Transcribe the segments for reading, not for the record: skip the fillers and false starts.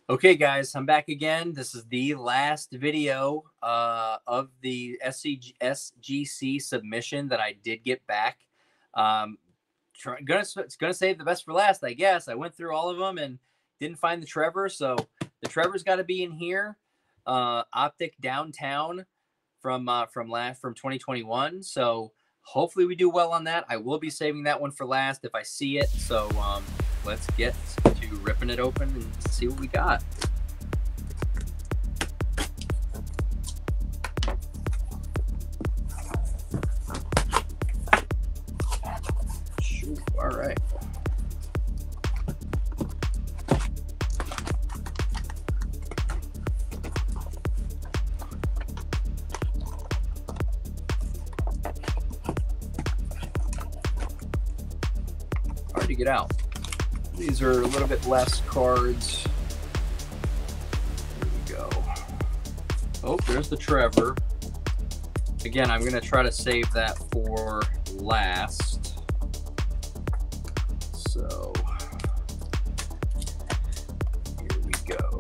Okay, guys, I'm back again. This is the last video of the SGC submission that I did get back. Um, gonna save the best for last, I guess. I went through all of them and didn't find the Trevor, so the Trevor's got to be in here. Optic Downtown from 2021. So hopefully we do well on that. I will be saving that one for last if I see it. So let's get to ripping it open and see what we got. All right. Hard to get out. These are a little bit less cards. Here we go. Oh, there's the Trevor. Again, I'm going to try to save that for last. So, here we go.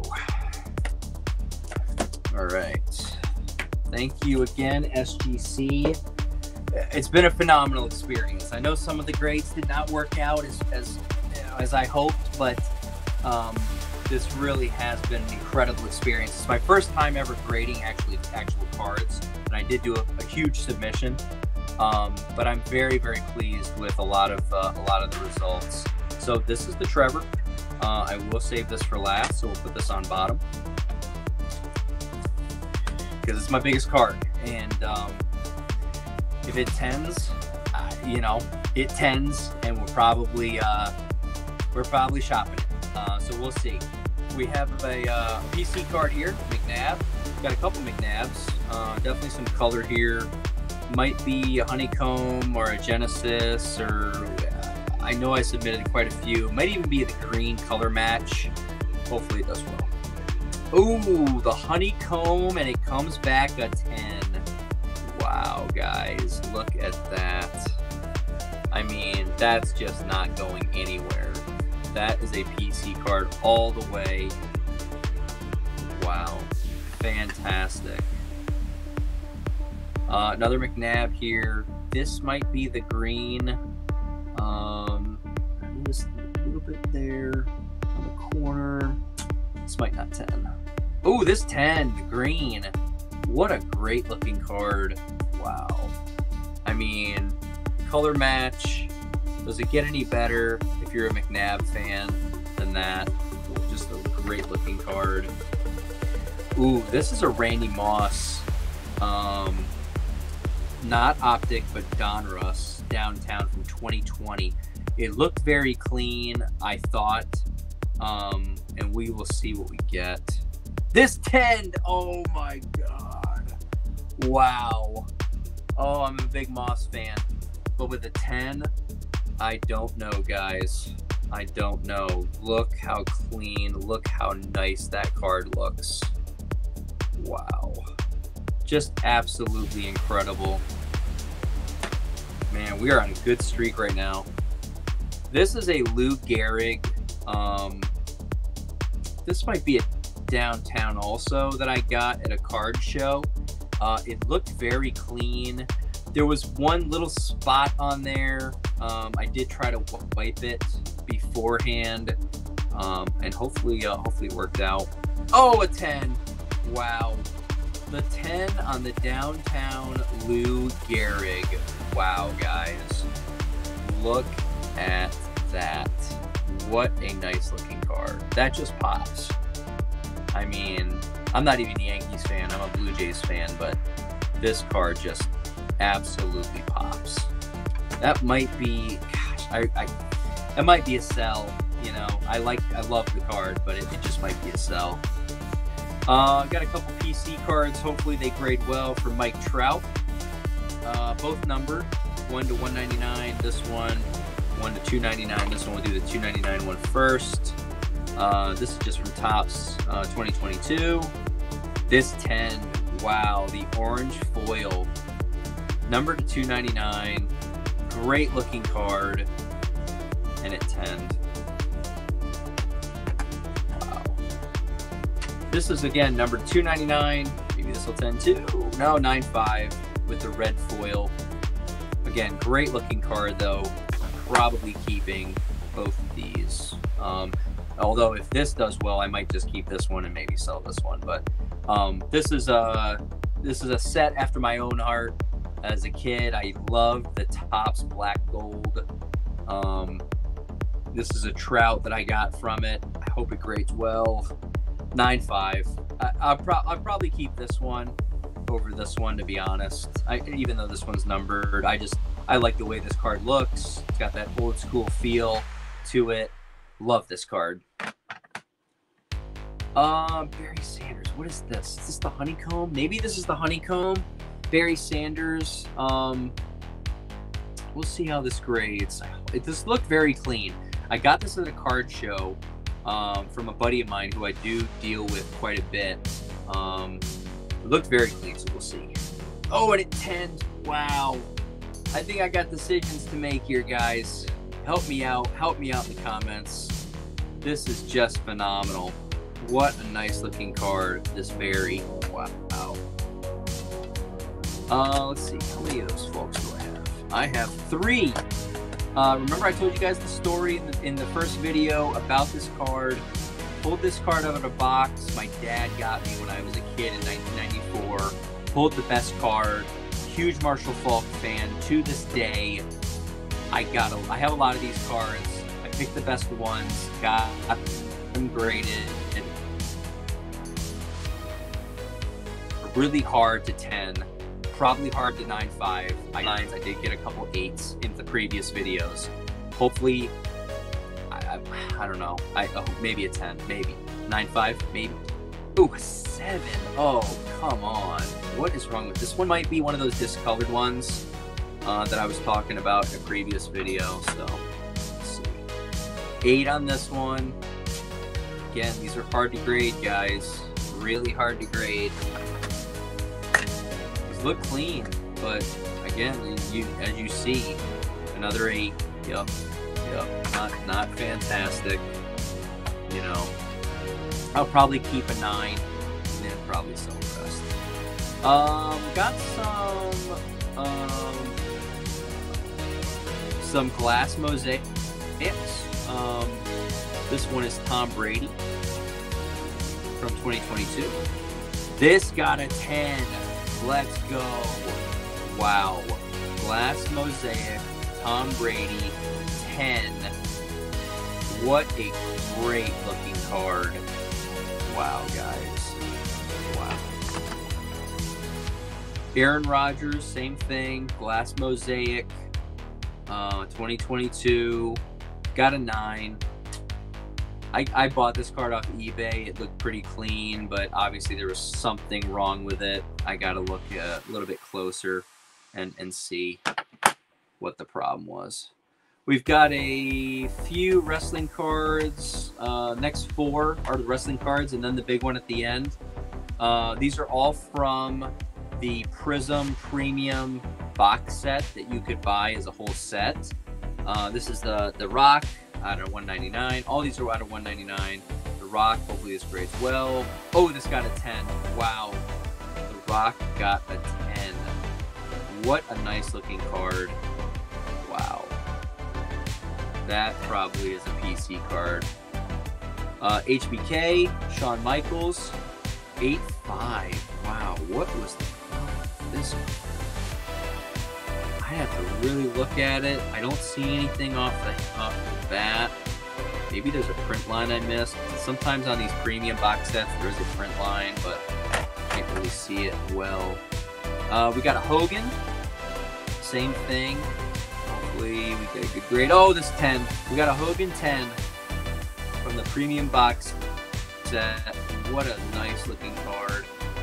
All right. Thank you again, SGC. It's been a phenomenal experience. I know some of the grades did not work out as I hoped, but this really has been an incredible experience. It's my first time ever grading actual cards, and I did do a huge submission. But I'm very, very pleased with a lot of the results. So this is the Trevor. I will save this for last, so we'll put this on bottom because it's my biggest card, and if it tens, it tens, and we're probably shopping it. So we'll see. We have a PC card here, McNabb. Got a couple McNabbs. Definitely some color here. Might be a Honeycomb or a Genesis, or I know I submitted quite a few. Might even be the green color match. Hopefully it does well. Ooh, the Honeycomb, and it comes back a 10. Wow, guys, look at that. I mean, that's just not going anywhere. That is a PC card all the way. Wow, fantastic. Another McNabb here. This might be the green. Just a little bit there on the corner. This might not 10. Oh, this 10, the green. What a great looking card. Wow. I mean, color match. Does it get any better if you're a McNabb fan than that? Just a great looking card. Ooh, this is a Randy Moss. Not Optic, but Donruss Downtown from 2020. It looked very clean, I thought. And we will see what we get. This 10! Oh my god. Wow. Oh, I'm a big Moss fan. But with a 10, I don't know, guys. I don't know. Look how clean, look how nice that card looks. Wow. Just absolutely incredible. Man, we are on a good streak right now. This is a Lou Gehrig. This might be a Downtown also that I got at a card show. It looked very clean. There was one little spot on there. I did try to wipe it beforehand, and hopefully it worked out. Oh, a 10! Wow, the 10 on the Downtown Lou Gehrig. Wow, guys, look at that! What a nice looking card. That just pops. I mean, I'm not even a Yankees fan. I'm a Blue Jays fan, but this card just absolutely pops. That might be, gosh, that might be a sell. You know, I love the card, but it just might be a sell. Got a couple PC cards. Hopefully they grade well for Mike Trout. Both numbered, 1 to 199. This one, 1 to 299. This one, we'll do the 299 one first. This is just from Topps 2022. This 10, wow, the orange foil, numbered to 299. Great looking card, and it 10'd. Wow. This is, again, number 299. Maybe this will 10-2. No, 9.5 with the red foil. Again, great looking card, though. Probably keeping both of these. Although if this does well, I might just keep this one and maybe sell this one. But this is a set after my own heart. As a kid, I loved the Topps Black Gold. This is a Trout that I got from it. I hope it grades well. 9.5. I'll probably keep this one over this one, to be honest. Even though this one's numbered, I like the way this card looks. It's got that old school feel to it. Love this card. Barry Sanders. What is this? Is this the honeycomb? Maybe this is the honeycomb. Barry Sanders. We'll see how this grades. This looked very clean. I got this at a card show from a buddy of mine who I do deal with quite a bit. It looked very clean, so we'll see. Oh, and it 10. Wow. I think I got decisions to make here, guys. Help me out. Help me out in the comments. This is just phenomenal. What a nice looking card, this Barry. Wow. Let's see. How many of those folks do I have? I have 3. Remember I told you guys the story in the first video about this card. Pulled this card out of a box my dad got me when I was a kid in 1994. Pulled the best card. Huge Marshall Faulk fan to this day. I have a lot of these cards. I picked the best ones, got them graded. Really hard to 10. Probably hard to 9.5. I did get a couple 8s in the previous videos. Hopefully, I don't know. Maybe a 10, maybe 9.5, maybe. Ooh, a 7. Oh, come on. What is wrong with this one? Might be one of those discolored ones that I was talking about in a previous video. So, let's see. 8 on this one. Again, these are hard to grade, guys. Really hard to grade. Look clean, but again, as you see, another 8. Yep, not fantastic. You know, I'll probably keep a 9 and then probably sell the rest. Got some glass mosaics. This one is Tom Brady from 2022. This got a 10. Let's go. Wow. Glass mosaic, Tom Brady, 10. What a great looking card. Wow, guys. Wow. Aaron Rodgers, same thing. Glass mosaic, 2022. Got a 9. I bought this card off eBay. It looked pretty clean, but obviously there was something wrong with it. I got to look a little bit closer and see what the problem was. We've got a few wrestling cards. Next 4 are the wrestling cards, and then the big one at the end. These are all from the Prism Premium box set that you could buy as a whole set. This is the Rock. Out of $199. All these are out of $199. The Rock, hopefully this grades well. Oh, this got a 10. Wow. The Rock got a 10. What a nice looking card. Wow. That probably is a PC card. HBK, Shawn Michaels, 8.5. Wow, what was the problem with this card? I have to really look at it. I don't see anything off the bat. Maybe there's a print line I missed. Sometimes on these premium box sets, there's a print line, but I can't really see it well. We got a Hogan. Same thing. Hopefully we get a good grade. Oh, this 10. We got a Hogan 10 from the premium box set. What a nice looking card.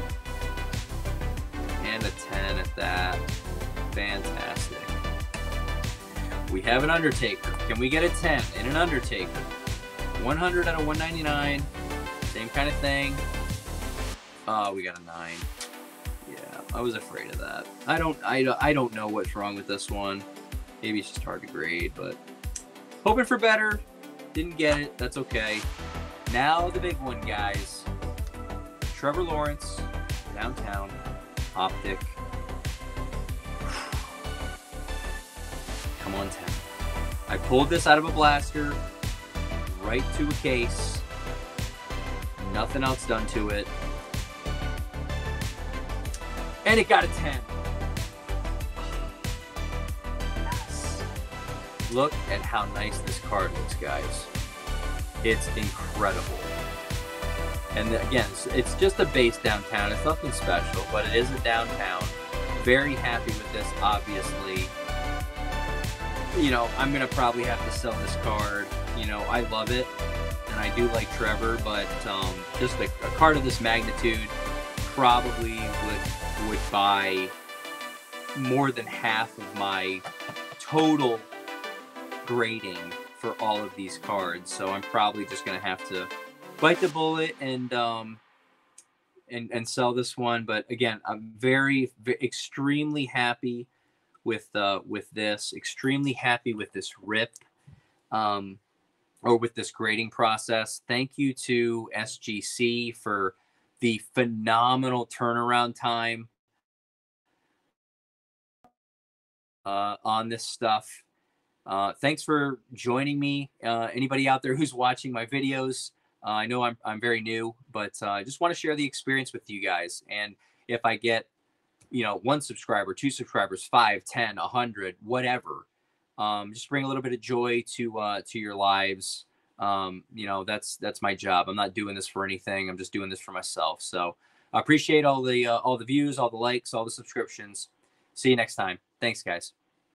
And a 10 at that. Fantastic. We have an Undertaker. Can we get a 10 in an Undertaker? 100 out of 199. Same kind of thing. Oh, we got a 9. Yeah, I was afraid of that. I don't know what's wrong with this one. Maybe it's just hard to grade, but hoping for better. Didn't get it. That's okay. Now the big one, guys. Trevor Lawrence, downtown, optic. Come on, 10. I pulled this out of a blaster, right to a case. Nothing else done to it. And it got a 10. Yes. Look at how nice this card looks, guys. It's incredible. And again, it's just a base downtown. It's nothing special, but it is a downtown. Very happy with this, obviously. You know, I'm going to probably have to sell this card. You know, I love it, and I do like Trevor, but just a card of this magnitude probably would buy more than half of my total grading for all of these cards. So I'm probably just going to have to bite the bullet and sell this one. But again, I'm extremely happy with this, extremely happy with this rip, or with this grading process. Thank you to SGC for the phenomenal turnaround time on this stuff. Thanks for joining me. Anybody out there who's watching my videos, I know I'm very new, but I just want to share the experience with you guys. And if I get, you know, 1 subscriber, 2 subscribers, 5, 10, 100, whatever, just bring a little bit of joy to your lives. You know, that's my job. I'm not doing this for anything. I'm just doing this for myself. So I appreciate all the views, all the likes, all the subscriptions. See you next time. Thanks, guys.